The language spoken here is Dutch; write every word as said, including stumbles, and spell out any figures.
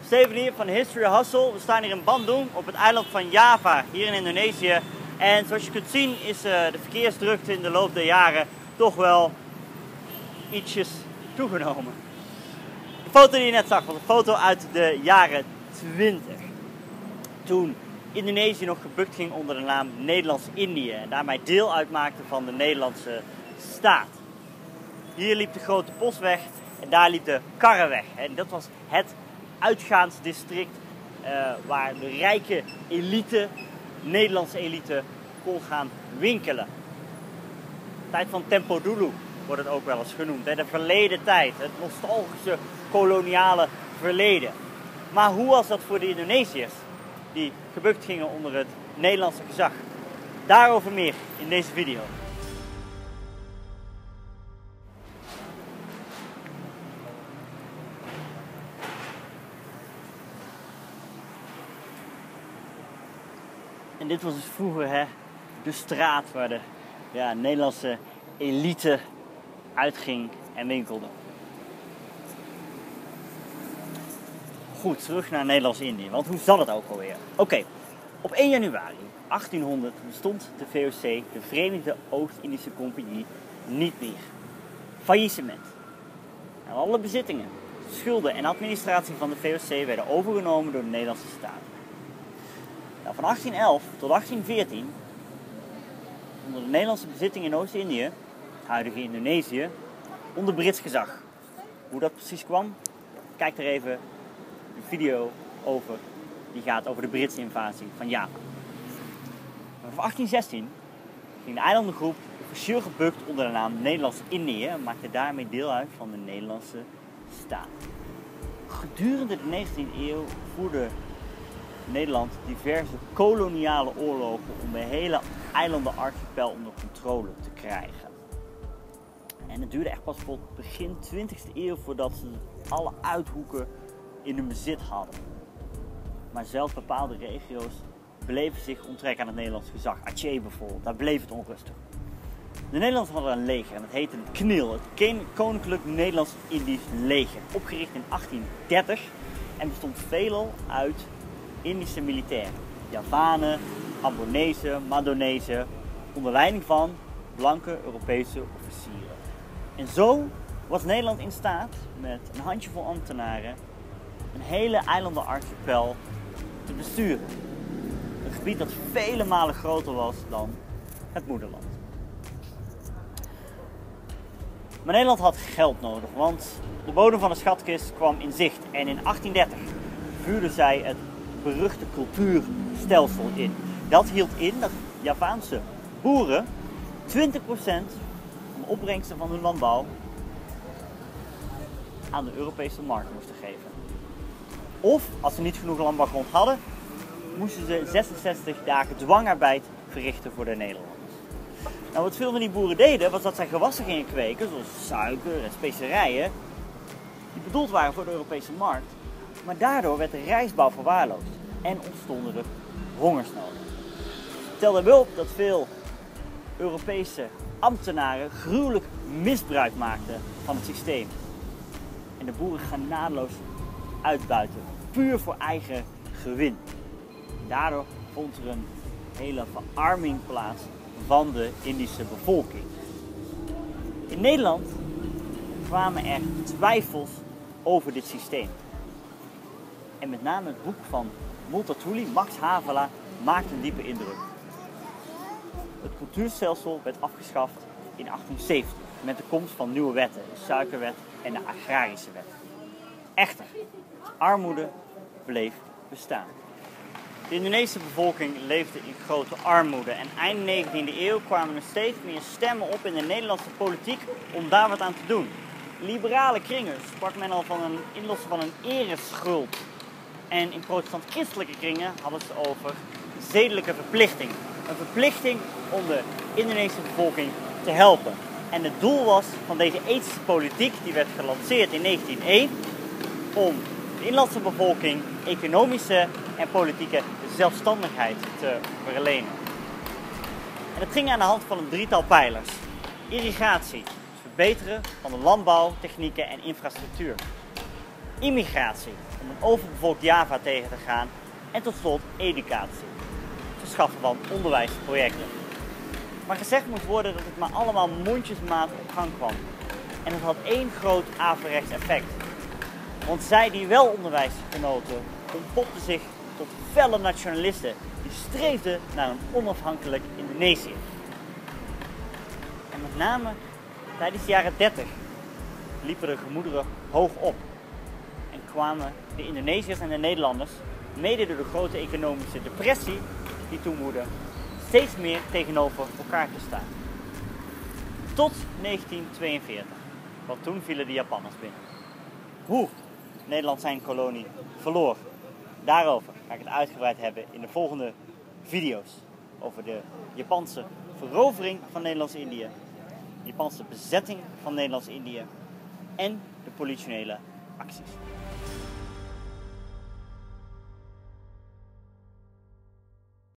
Steven hier van History Hustle. We staan hier in Bandung op het eiland van Java, hier in Indonesië. En zoals je kunt zien is de verkeersdrukte in de loop der jaren toch wel ietsjes toegenomen. De foto die je net zag was een foto uit de jaren twintig. Toen Indonesië nog gebukt ging onder de naam Nederlands-Indië en daarmee deel uitmaakte van de Nederlandse staat. Hier liep de Grote Postweg en daar liep de Karreweg. En dat was het uitgaansdistrict uh, waar de rijke elite, Nederlandse elite, kon gaan winkelen. De tijd van Tempo Dulu wordt het ook wel eens genoemd. Hè? De verleden tijd, het nostalgische koloniale verleden. Maar hoe was dat voor de Indonesiërs die gebukt gingen onder het Nederlandse gezag? Daarover meer in deze video. En dit was dus vroeger hè, de straat waar de ja, Nederlandse elite uitging en winkelde. Goed, terug naar Nederlands-Indië, want hoe zat het ook alweer? Oké, okay. Op één januari achttienhonderd bestond de V O C, de Verenigde Oost-Indische Compagnie, niet meer. Faillissement. En alle bezittingen, schulden en administratie van de V O C werden overgenomen door de Nederlandse staat. Nou, van achttien elf tot achttien veertien, onder de Nederlandse bezitting in Oost-Indië, het huidige Indonesië, onder Brits gezag. Hoe dat precies kwam, kijk er even een video over, die gaat over de Britse invasie van Java. Vanaf achttien zestien ging de eilandengroep officieel gebukt onder de naam Nederlands-Indië en maakte daarmee deel uit van de Nederlandse staat. Gedurende de negentiende eeuw voerde Nederland diverse koloniale oorlogen om de hele eilandenarchipel onder controle te krijgen. En het duurde echt pas tot begin twintigste eeuw voordat ze alle uithoeken in hun bezit hadden. Maar zelfs bepaalde regio's bleven zich onttrekken aan het Nederlands gezag. Aceh bijvoorbeeld, daar bleef het onrustig. De Nederlanders hadden een leger en het heette het K N I L, het Koninklijk Nederlands-Indisch Leger. Opgericht in achttien dertig en bestond veelal uit Indische militairen. Javanen, Ambonezen, Madonezen, onder leiding van blanke Europese officieren. En zo was Nederland in staat met een handjevol ambtenaren een hele eilandenarchipel te besturen. Een gebied dat vele malen groter was dan het moederland. Maar Nederland had geld nodig, want de bodem van de schatkist kwam in zicht en in achttien dertig vuurden zij het beruchte cultuurstelsel in. Dat hield in dat Javaanse boeren twintig procent van de opbrengsten van hun landbouw aan de Europese markt moesten geven. Of, als ze niet genoeg landbouwgrond hadden, moesten ze zesenzestig dagen dwangarbeid verrichten voor de Nederlanders. Nou, wat veel van die boeren deden, was dat zij gewassen gingen kweken, zoals suiker en specerijen, die bedoeld waren voor de Europese markt. Maar daardoor werd de rijstbouw verwaarloosd en ontstonden er hongersnoden. Tel daarbij op dat veel Europese ambtenaren gruwelijk misbruik maakten van het systeem. En de boeren genadeloos uitbuiten, puur voor eigen gewin. Daardoor vond er een hele verarming plaats van de Indische bevolking. In Nederland kwamen er twijfels over dit systeem. En met name het boek van Multatuli, Max Havelaar, maakte een diepe indruk. Het cultuurstelsel werd afgeschaft in achttien zeventig met de komst van nieuwe wetten, de suikerwet en de agrarische wet. Echter, armoede bleef bestaan. De Indonesische bevolking leefde in grote armoede en eind negentiende eeuw kwamen er steeds meer stemmen op in de Nederlandse politiek om daar wat aan te doen. In liberale kringen sprak men al van een inlossen van een ereschuld. En in protestant-christelijke kringen hadden ze het over zedelijke verplichting. Een verplichting om de Indonesische bevolking te helpen. En het doel was van deze ethische politiek, die werd gelanceerd in negentien nul één, om de inlandse bevolking economische en politieke zelfstandigheid te verlenen. En het ging aan de hand van een drietal pijlers. Irrigatie, het verbeteren van de landbouw, technieken en infrastructuur. immigratie, om een overbevolkt Java tegen te gaan. En tot slot educatie, het verschaffen van onderwijsprojecten. Maar gezegd moet worden dat het maar allemaal mondjesmaat op gang kwam. En het had één groot averechts effect. Want zij die wel onderwijs genoten, ontpopten zich tot felle nationalisten die streefden naar een onafhankelijk Indonesië. En met name tijdens de jaren dertig liepen de gemoederen hoog op. En kwamen de Indonesiërs en de Nederlanders, mede door de grote economische depressie die toen woedde, steeds meer tegenover elkaar te staan. Tot negentien tweeënveertig, want toen vielen de Japanners binnen. Hoe Nederland zijn kolonie verloor, daarover ga ik het uitgebreid hebben in de volgende video's. Over de Japanse verovering van Nederlands-Indië, de Japanse bezetting van Nederlands-Indië en de politionele acties.